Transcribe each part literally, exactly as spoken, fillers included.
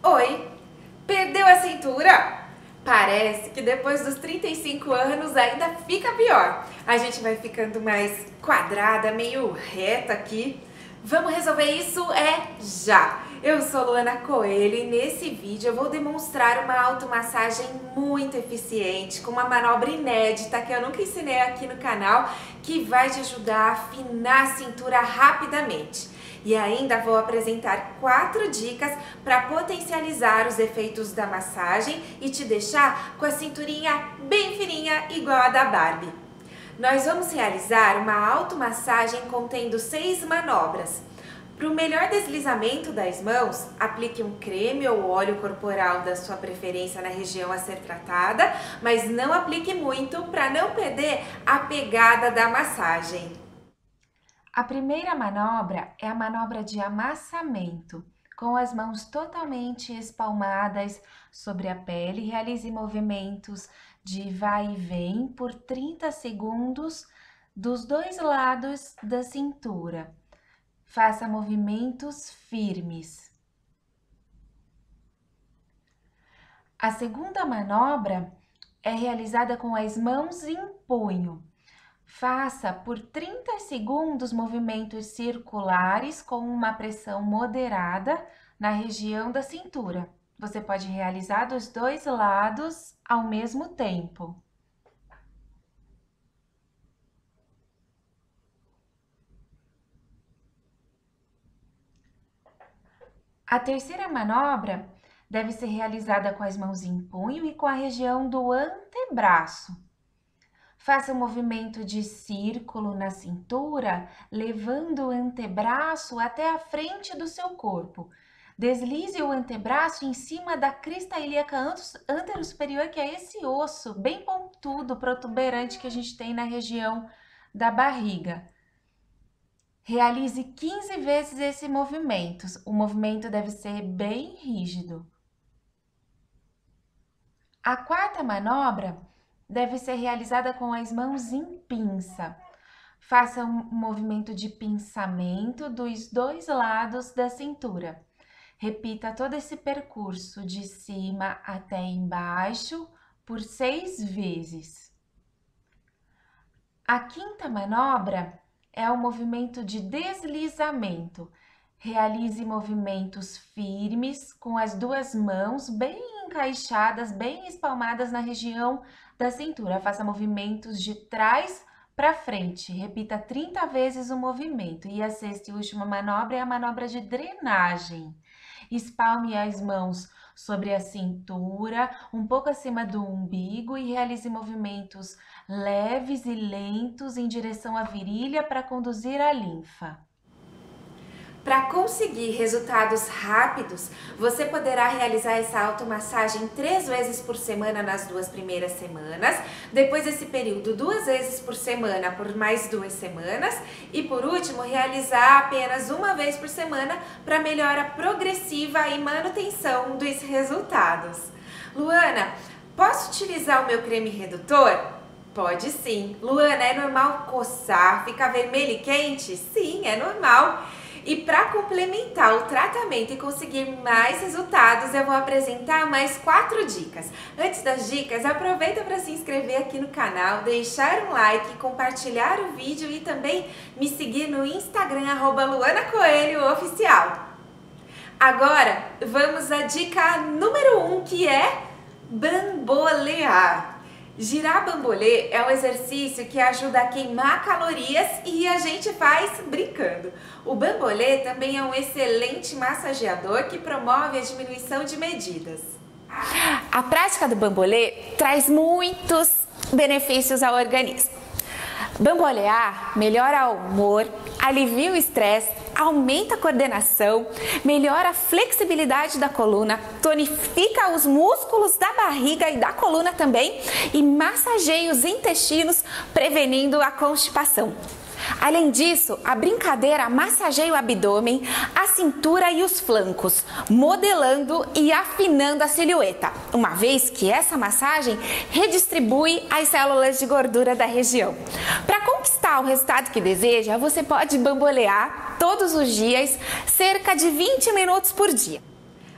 Oi, perdeu a cintura? Parece que depois dos trinta e cinco anos ainda fica pior. A gente vai ficando mais quadrada, meio reta aqui. Vamos resolver isso é já! Eu sou Luana Coelho e nesse vídeo eu vou demonstrar uma automassagem muito eficiente, com uma manobra inédita que eu nunca ensinei aqui no canal, que vai te ajudar a afinar a cintura rapidamente. E ainda vou apresentar quatro dicas para potencializar os efeitos da massagem e te deixar com a cinturinha bem fininha igual a da Barbie. Nós vamos realizar uma automassagem contendo seis manobras. Para o melhor deslizamento das mãos, aplique um creme ou óleo corporal da sua preferência na região a ser tratada, mas não aplique muito para não perder a pegada da massagem. A primeira manobra é a manobra de amassamento. Com as mãos totalmente espalmadas sobre a pele, realize movimentos de vai e vem por trinta segundos dos dois lados da cintura. Faça movimentos firmes. A segunda manobra é realizada com as mãos em punho. Faça por trinta segundos movimentos circulares com uma pressão moderada na região da cintura. Você pode realizar dos dois lados ao mesmo tempo. A terceira manobra deve ser realizada com as mãos em punho e com a região do antebraço. Faça um movimento de círculo na cintura, levando o antebraço até a frente do seu corpo. Deslize o antebraço em cima da crista ilíaca anterosuperior, que é esse osso bem pontudo, protuberante que a gente tem na região da barriga. Realize quinze vezes esse movimento. O movimento deve ser bem rígido. A quarta manobra deve ser realizada com as mãos em pinça. Faça um movimento de pinçamento dos dois lados da cintura. Repita todo esse percurso de cima até embaixo por seis vezes. A quinta manobra é o movimento de deslizamento. Realize movimentos firmes com as duas mãos bem encaixadas, bem espalmadas na região da cintura. Faça movimentos de trás para frente. Repita trinta vezes o movimento. E a sexta e última manobra é a manobra de drenagem. Espalme as mãos sobre a cintura, um pouco acima do umbigo e realize movimentos leves e lentos em direção à virilha para conduzir a linfa. Para conseguir resultados rápidos, você poderá realizar essa automassagem três vezes por semana nas duas primeiras semanas, depois desse período duas vezes por semana por mais duas semanas e por último realizar apenas uma vez por semana para melhora progressiva e manutenção dos resultados. Luana, posso utilizar o meu creme redutor? Pode sim. Luana, é normal coçar, ficar vermelho e quente? Sim, é normal. E para complementar o tratamento e conseguir mais resultados, eu vou apresentar mais quatro dicas. Antes das dicas, aproveita para se inscrever aqui no canal, deixar um like, compartilhar o vídeo e também me seguir no Instagram, arroba Luana Coelho Oficial. Agora, vamos à dica número um, que é bambolear. Girar bambolê é um exercício que ajuda a queimar calorias e a gente faz brincando. O bambolê também é um excelente massageador que promove a diminuição de medidas. A prática do bambolê traz muitos benefícios ao organismo. Bambolear melhora o humor, alivia o estresse, aumenta a coordenação, melhora a flexibilidade da coluna, tonifica os músculos da barriga e da coluna também e massageia os intestinos, prevenindo a constipação. Além disso, a brincadeira massageia o abdômen, a cintura e os flancos, modelando e afinando a silhueta, uma vez que essa massagem redistribui as células de gordura da região. Para conquistar o resultado que deseja, você pode bambolear todos os dias, cerca de vinte minutos por dia.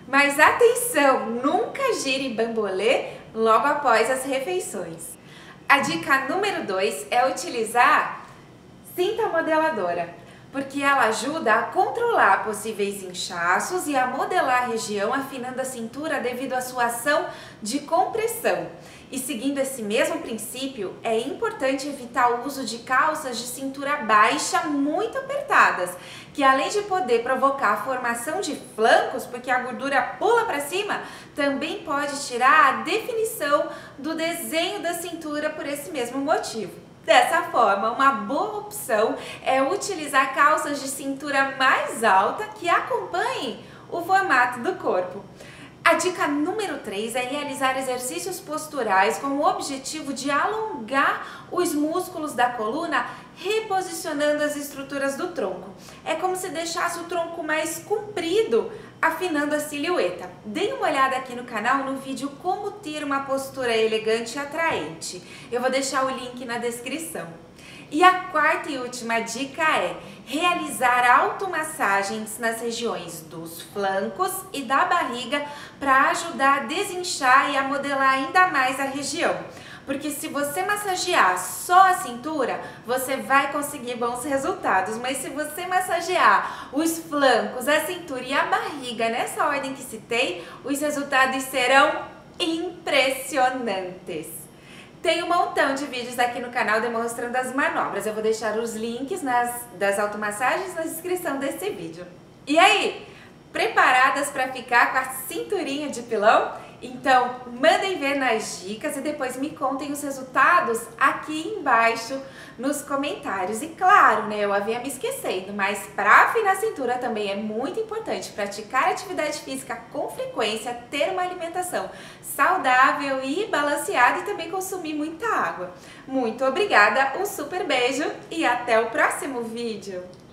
Mas atenção, nunca gire bambolê logo após as refeições. A dica número dois é utilizar cinta modeladora, porque ela ajuda a controlar possíveis inchaços e a modelar a região, afinando a cintura devido à sua ação de compressão. E seguindo esse mesmo princípio, é importante evitar o uso de calças de cintura baixa muito apertadas, que além de poder provocar a formação de flancos, porque a gordura pula para cima, também pode tirar a definição do desenho da cintura por esse mesmo motivo. Dessa forma, uma boa opção é utilizar calças de cintura mais alta que acompanhem o formato do corpo. A dica número três é realizar exercícios posturais com o objetivo de alongar os músculos da coluna, reposicionando as estruturas do tronco. É como se deixasse o tronco mais comprido, afinando a silhueta. Dê uma olhada aqui no canal no vídeo como ter uma postura elegante e atraente. Eu vou deixar o link na descrição. E a quarta e última dica é realizar automassagens nas regiões dos flancos e da barriga para ajudar a desinchar e a modelar ainda mais a região. Porque se você massagear só a cintura, você vai conseguir bons resultados. Mas se você massagear os flancos, a cintura e a barriga nessa ordem que citei, os resultados serão impressionantes. Tem um montão de vídeos aqui no canal demonstrando as manobras. Eu vou deixar os links nas, das automassagens na descrição desse vídeo. E aí, preparadas para ficar com a cinturinha de pilão? Então, mandem ver nas dicas e depois me contem os resultados aqui embaixo nos comentários. E claro, né, eu havia me esquecendo, mas para afinar a cintura também é muito importante praticar atividade física com frequência, ter uma alimentação saudável e balanceada e também consumir muita água. Muito obrigada, um super beijo e até o próximo vídeo!